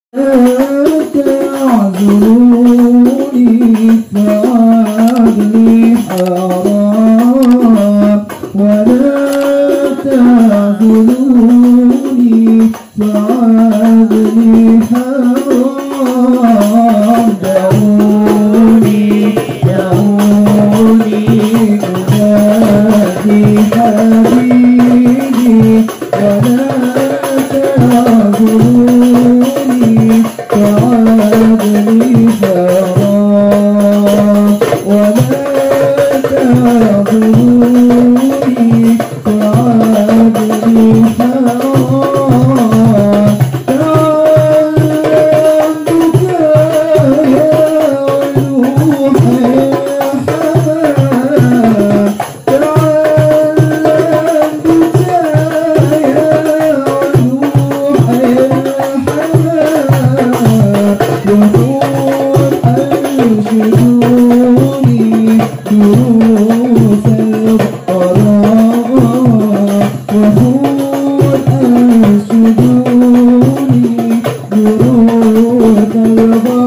تعذروني فعدلي حرام ولا تعذروني فعدلي حرام دعوني أنادي حبيبي ولا تعذروني فعدلي حرام ولا تعذروني فعدلي حرام تعلم بكايا ونوح حمام تعلم بكايا ونوح دروس أنشدوني دروس الغرام وهون أنشدوني دروس الغرام